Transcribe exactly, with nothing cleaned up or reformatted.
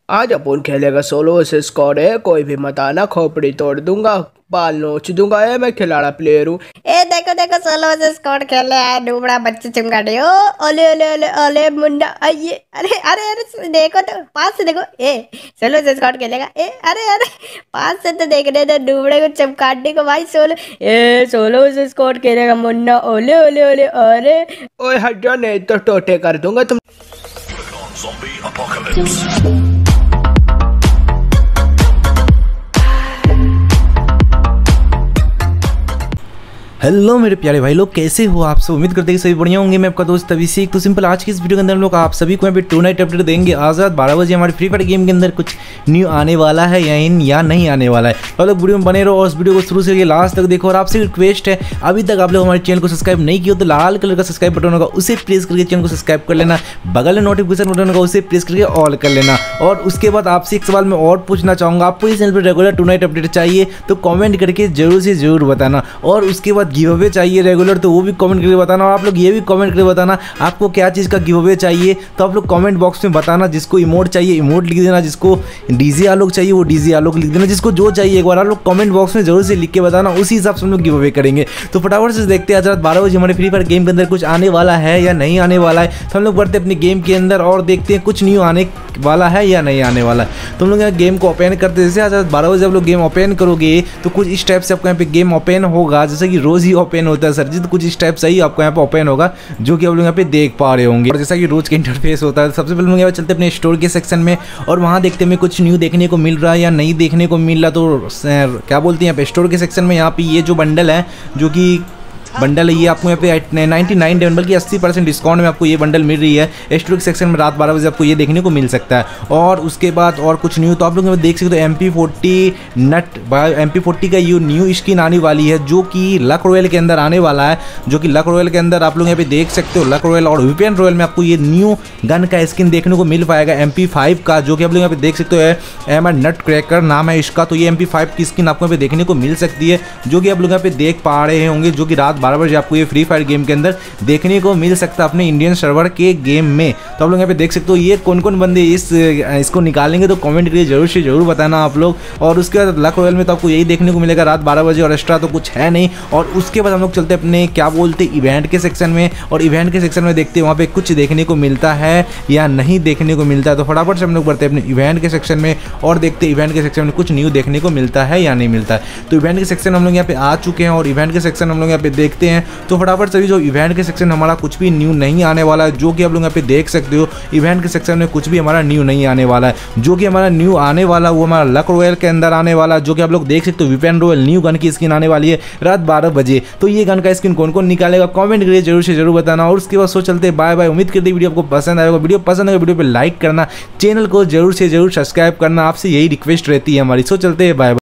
आज अपन खेलेगा solo versus squad है। कोई भी मत आना, खोपड़ी तोड़ दूंगा, बाल नोच दूंगा। ए मैं खिलाड़ा प्लेयर हूँ। ए देखो देखो सोलो वर्सेस स्क्वाड खेले है डूबड़ा बच्चे चिमगाड़े। ओ ओले ओले ओले ओले मुंडा आइए। अरे अरे अरे देखो तो पास से देखो। ए सोलो वर्सेस स्क्वाड खेलेगा। ए अरे अरे पास से तो देखने दो डूबड़े को चमकाने को भाई। Solo a solo versus squad खेलेगा मुन्ना। ओले ओले ओले अरे ओए हट जा, नहीं तो टोटे कर दूंगा तुम। हेलो मेरे प्यारे भाई लोग, कैसे हो आप सब? उम्मीद करते हैं कि सभी बढ़िया होंगे। मैं आपका दोस्त अभिषेक। तो सिंपल आज की इस वीडियो के अंदर हम लोग आप सभी को यहाँ पे टू नाइट अपडेट देंगे। आज रात बारह बजे हमारे फ्री फायर गेम के अंदर कुछ न्यू आने वाला है या इन या नहीं आने वाला है। तो आप लोग वीडियो में बने रहो और उस वीडियो को शुरू से लास्ट तक देखो। और आपसे रिक्वेस्ट है, अभी तक आप लोग हमारे चैनल को सब्सक्राइब नहीं किया तो लाल कलर का सब्सक्राइब बटन होगा, उसे प्रेस करके चैनल को सब्सक्राइब कर लेना। बगल में नोटिफिकेशन बटन होगा, उसे प्रेस करके ऑल कर लेना। और उसके बाद आपसे एक सवाल मैं और पूछना चाहूँगा, आपको इस चैनल पर रेगुलर टू नाइट अपडेट चाहिए तो कॉमेंट करके जरूर से जरूर बताना। और उसके बाद गिव अवे चाहिए रेगुलर, तो वो भी कमेंट करके बताना। और आप लोग ये भी कमेंट करके बताना आपको क्या चीज़ का गिव अवे चाहिए, तो आप लोग कमेंट बॉक्स में बताना। जिसको इमोट चाहिए इमोट लिख देना, जिसको डीजे आलोक चाहिए वो डीजे आलोक लिख देना, जिसको जो चाहिए एक बार आप लोग कमेंट बॉक्स में जरूर से लिख के बताना। उसी हिसाब से हम लोग गिव अवे करेंगे। तो फटाफट से देखते हैं आज रात बारह बजे हमारे फ्री फायर गेम के अंदर कुछ आने वाला है या नहीं आने वाला है। तो हम लोग बढ़ते अपने गेम के अंदर और देखते हैं कुछ न्यू आने वाला है या नहीं आने वाला है। तो हम लोग यहाँ गेम को ओपन करते हैं। जैसे आज रात बारह बजे आप लोग गेम ओपन करोगे तो कुछ इस टाइप से आपको यहाँ पे गेम ओपन होगा, जैसे कि रोज ही ओपन होता है सर जी। तो कुछ इस टाइप सही आपको यहाँ पे ओपन होगा, जो कि आप लोग यहाँ पे देख पा रहे होंगे। और जैसा कि रोज का इंटरफेस होता है, सबसे पहले हम यहाँ पे चलते अपने स्टोर के सेक्शन में और वहाँ देखते हैं कुछ न्यू देखने को मिल रहा है या नहीं देखने को मिल रहा। तो क्या बोलते हैं यहाँ पे स्टोर के सेक्शन में यहाँ पे ये जो बंडल है, जो कि बंडल है, ये आपको यहाँ पे नाइन्टी नाइन डेवन बल्कि अस्सी परसेंट डिस्काउंट में आपको ये बंडल मिल रही है। स्टोर सेक्शन में रात बारह बजे आपको ये देखने को मिल सकता है। और उसके बाद और कुछ न्यू तो आप लोग देख सकते हो, M P forty not M P forty का ये न्यू स्किन आने वाली है, जो कि लक रॉयल के अंदर आने वाला है। जो कि लक रॉयल के अंदर आप लोग यहाँ पे देख सकते हो, लक रॉयल और वीपीएन रॉयल में आपको ये न्यू गन का स्किन देखने को मिल पाएगा एम पी फाइव का, जो कि आप लोग यहाँ पे देख सकते हो। एम आर नट क्रैकर नाम है इसका। तो ये एम पी फाइव की स्किन आपको यहाँ पे देखने को मिल सकती है, जो कि आप लोग यहाँ पे देख पा रहे होंगे, जो कि रात बारह बजे आपको ये फ्री फायर गेम के अंदर देखने को मिल सकता है अपने इंडियन सर्वर के गेम में। तो आप लोग यहाँ पे देख सकते हो ये कौन कौन बंदे इस इसको निकालेंगे, तो कमेंट करिए जरूर से जरूर बताना आप लोग। और उसके बाद लक रॉयल में तो आपको यही देखने को मिलेगा रात बारह बजे, और एक्स्ट्रा तो कुछ है नहीं। और उसके बाद हम लोग चलते अपने क्या बोलते इवेंट के सेक्शन में, और इवेंट के सेक्शन में देखते हैं वहाँ पे कुछ देखने को मिलता है या नहीं देखने को मिलता है। तो फटाफट से हम लोग बढ़ते हैं अपने इवेंट के सेक्शन में और देखते हैं इवेंट के सेक्शन में कुछ न्यू देखने को मिलता है या नहीं मिलता है। तो इवेंट के सेक्शन हम लोग यहाँ पे आ चुके हैं और इवेंट के सेक्शन हम लोग यहाँ पे देखते हैं। तो फटाफट से जो इवेंट के सेक्शन हमारा कुछ भी न्यू नहीं आने वाला है, जो कि आप लोग यहाँ पे देख सकते हो। इवेंट के सेक्शन में कुछ भी हमारा न्यू नहीं आने वाला है। जो कि हमारा न्यू आने वाला वो हमारा लक रॉयल के अंदर आने वाला, जो कि आप लोग देख सकते हो। वीपीएन रॉयल न्यू गन की स्किन आने वाली है रात बारह बजे। तो ये गन का स्किन कौन कौन निकालेगा कमेंट करिए जरूर से जरूर बताना। और उसके बाद सो चलते बाय बाय। उम्मीद करते वीडियो आपको पसंद आएगा। वीडियो पसंद आएगा वीडियो पे लाइक करना, चैनल को जरूर से जरूर सब्सक्राइब करना, आपसे यही रिक्वेस्ट रहती है हमारी। सो चलते हैं बाय बाय।